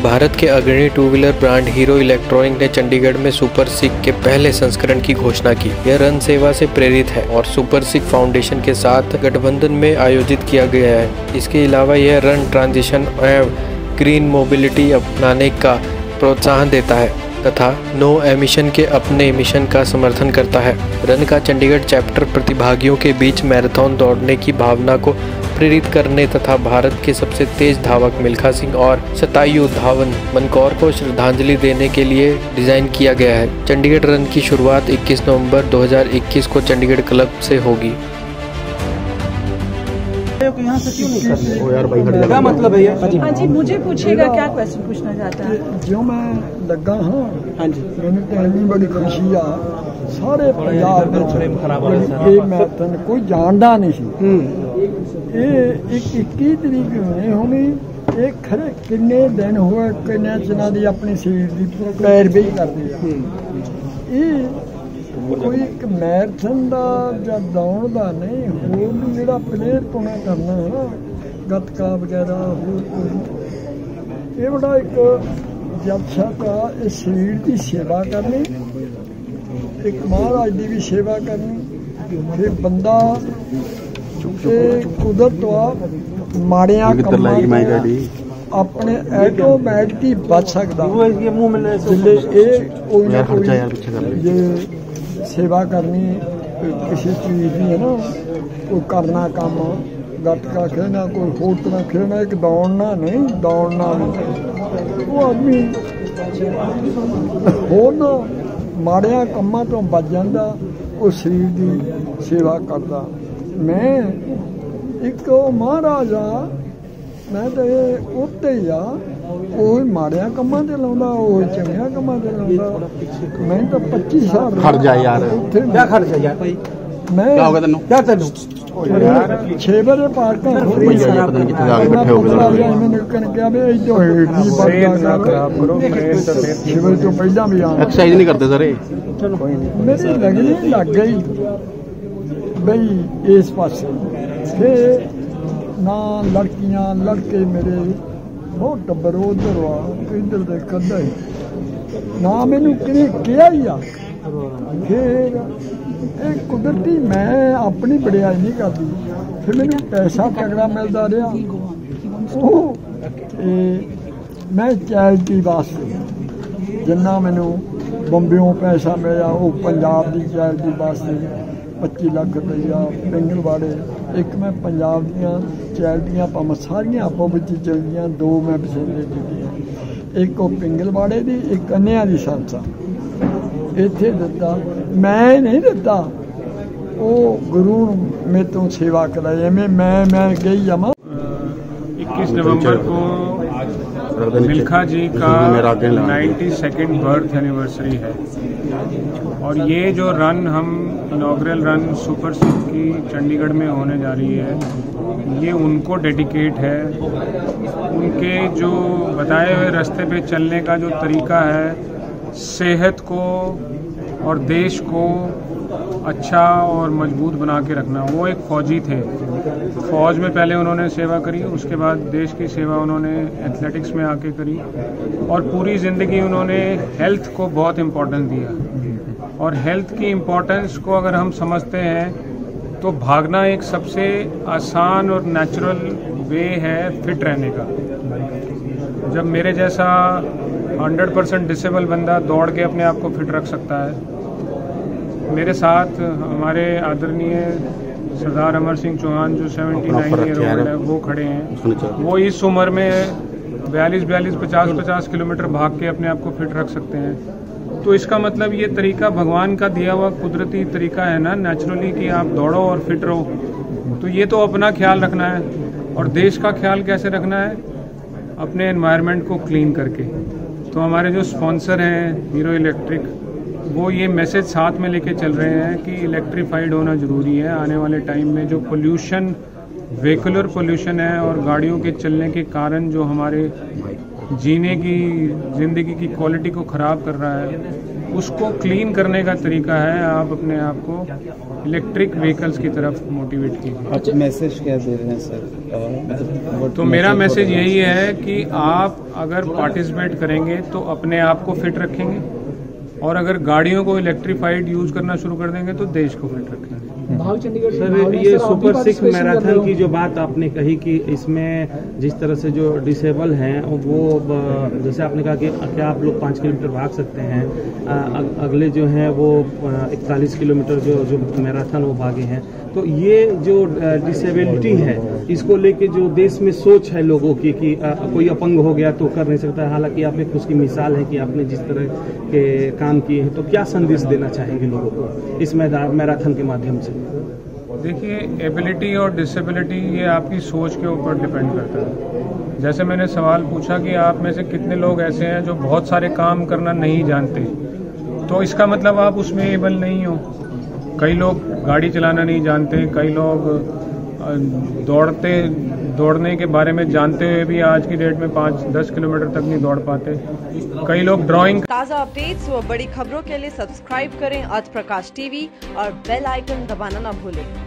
भारत के अग्रणी two wheeler brand Hero Electronic ने चंडीगढ़ में सुपर सिख के पहले संस्करण की घोषणा की। यह रन सेवा से प्रेरित है और सुपर सिख फाउंडेशन के साथ गठबंधन में आयोजित किया गया है। इसके अलावा यह रन ट्रांजिशन एवं ग्रीन मोबिलिटी अपनाने का प्रोत्साहन देता है तथा नो एमिशन के अपने मिशन का समर्थन करता है। रन का चंडीगढ़ चैप्टर प्रतिभागियों के बीच मैराथन दौड़ने की भावना को प्रेरित करने तथा भारत के सबसे तेज धावक मिल्खा सिंह और शतायु धावन मनकौर को श्रद्धांजलि देने के लिए डिजाइन किया गया है। चंडीगढ़ रन की शुरुआत 21 नवंबर 2021 को चंडीगढ़ क्लब से होगी। यहाँ से क्यों नहीं कर रहे? क्या मतलब है ये? हाँ जी, मुझे पूछिएगा, क्या क्वेश्चन पूछना चाहता है? जो मैं लगा हाँ, हाँ जी, मैंने कहनी बड़ी खुशी आ सारे पंजाब ये मैराथन कोई जानता नहीं सी। ये 21 तरीक होने होनी, ये खरे किन्ने दिन हुए किन्ने चना दी अपनी सीट की पैरवी करती है। कोई एक मैराथन का या दौड़ का नहीं, होर भी जो प्लेयर पुना करना है ना, गतका वगैरह ये बड़ा एक जलसा का इस शरीर की सेवा करनी, एक महाराज की भी सेवा करनी। फिर बंदा कुदरत माड़िया अपने ऐटोमैटिक ही बच सकता ये सेवा करनी किसी चीज़ की है ना, कोई करना काम गटका खेलना, कोई होटना खेलना, एक दौड़ना नहीं, दौड़ना नहीं। वो आदमी होरना माड़िया कामां तो बच जाता, वो शरीर की सेवा करता। मैं एक महाराज आ, मैं तो ये उत्ते ही आ, वो माड़िया कामां ते लाउंदा, वो चंगिया कामां ते लाउंदा। मैं तो 25 साल खड़ जा यार, क्या खड़ जा यार, मैं क्या होगा तेनू, क्या तेनू 6 बजे पार्क में तो पहला भी एक्सरसाइज नहीं करते सर, मेरी लगनी लग गई बई इस पास ना लड़कियां लड़के मेरे बहुत टब्बर उधर आ इधर दे कदा ही ना मैनू किया ही आ। फिर एक कुदरती मैं अपनी बड़ियाई नहीं करती, फिर मैनू पैसा तगड़ा मिलता रहा। मैं चैरिटी वास्ते जिन्ना मैनू बंबियों पैसा मिला, वो पंजाब की चैरिटी वास्ते 25 लाख रुपया पिंगलवाड़े। एक मैं पंजाब दियाँ चैरिटियाँ भावें सारियां आपो विच चलदियां, 2 मैं बसेरे कीतियां, एक वो पिंगलवाड़े की, एक कन्या की संस्था इत्थे दिता। मैं नहीं दिता, वो गुरु मेरे तो सेवा कराई। मैं गई जावा। 21 नवंबर को मिल्खा जी का 92nd बर्थ एनिवर्सरी है और ये जो रन हम इनॉग्रल रन सुपर सिख की चंडीगढ़ में होने जा रही है, ये उनको डेडिकेट है। उनके जो बताए हुए रास्ते पे चलने का जो तरीका है, सेहत को और देश को अच्छा और मजबूत बना के रखना। वो एक फ़ौजी थे, फ़ौज में पहले उन्होंने सेवा करी, उसके बाद देश की सेवा उन्होंने एथलेटिक्स में आके करी और पूरी ज़िंदगी उन्होंने हेल्थ को बहुत इम्पोर्टेंस दिया। और हेल्थ की इम्पोर्टेंस को अगर हम समझते हैं तो भागना एक सबसे आसान और नेचुरल वे है फिट रहने का। जब मेरे जैसा 100% डिसेबल बंदा दौड़ के अपने आप को फिट रख सकता है, मेरे साथ हमारे आदरणीय सरदार अमर सिंह चौहान जो 79 ईयर ओल्ड है वो खड़े हैं। वो इस उम्र में 42, 50 किलोमीटर भाग के अपने आप को फिट रख सकते हैं। तो इसका मतलब ये तरीका भगवान का दिया हुआ कुदरती तरीका है ना, नेचुरली, कि आप दौड़ो और फिट रहो। तो ये तो अपना ख्याल रखना है और देश का ख्याल कैसे रखना है, अपने एनवायरनमेंट को क्लीन करके। तो हमारे जो स्पॉन्सर हैं हीरो इलेक्ट्रिक, वो ये मैसेज साथ में लेके चल रहे हैं कि इलेक्ट्रीफाइड होना ज़रूरी है। आने वाले टाइम में जो पोल्यूशन, व्हीकुलर पोल्यूशन है और गाड़ियों के चलने के कारण जो हमारे जीने की ज़िंदगी की क्वालिटी को ख़राब कर रहा है, उसको क्लीन करने का तरीका है आप अपने आप को इलेक्ट्रिक व्हीकल्स की तरफ मोटिवेट कीजिए। अच्छा, मैसेज क्या दे रहे हैं सर? तो मेरा मैसेज यही है कि आप अगर पार्टिसिपेट करेंगे तो अपने आप को फिट रखेंगे, और अगर गाड़ियों को इलेक्ट्रिफाइड यूज करना शुरू कर देंगे तो देश को फिट रखेंगे। सर, ये सुपर सिख मैराथन की जो बात आपने कही कि इसमें जिस तरह से जो डिसेबल हैं वो, जैसे आपने कहा कि क्या आप लोग 5 किलोमीटर भाग सकते हैं, अगले जो हैं वो 41 किलोमीटर जो मैराथन वो भागे हैं, तो ये जो डिसेबिलिटी है इसको लेके जो देश में सोच है लोगों की कि कोई अपंग हो गया तो कर नहीं सकता है, हालांकि आप एक उसकी मिसाल है कि आपने जिस तरह के काम किए हैं, तो क्या संदेश देना चाहेंगे लोगों को इस मैराथन के माध्यम से? देखिए, एबिलिटी और डिसेबिलिटी ये आपकी सोच के ऊपर डिपेंड करता है। जैसे मैंने सवाल पूछा कि आप में से कितने लोग ऐसे हैं जो बहुत सारे काम करना नहीं जानते, तो इसका मतलब आप उसमें एबल नहीं हो। कई लोग गाड़ी चलाना नहीं जानते, कई लोग दौड़ने के बारे में जानते हुए भी आज की डेट में 5-10 किलोमीटर तक नहीं दौड़ पाते। कई लोग ड्राइंग। ताज़ा अपडेट्स व बड़ी खबरों के लिए सब्सक्राइब करें आज प्रकाश टीवी और बेल आइकन दबाना न भूलें।